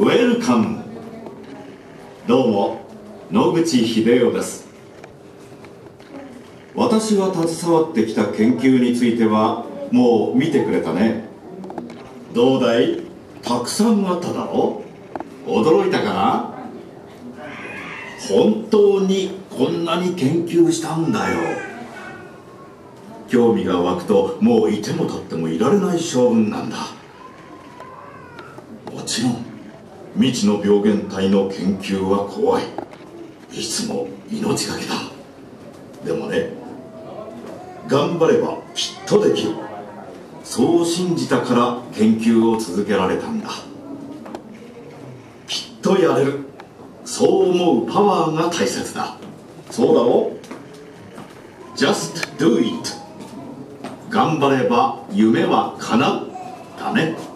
ウェルカム。どうも、野口英世です。私が携わってきた研究についてはもう見てくれたね。どうだい？たくさんあっただろ？驚いたかな？本当にこんなに研究したんだよ。興味が湧くともういても立ってもいられない性分なんだ。もちろん未知の病原体の研究は怖い。いつも命がけだ。でもね、頑張ればきっとできる。そう信じたから研究を続けられたんだ。きっとやれる。そう思うパワーが大切だ。そうだろ？ Just do it。頑張れば夢は叶う。だね。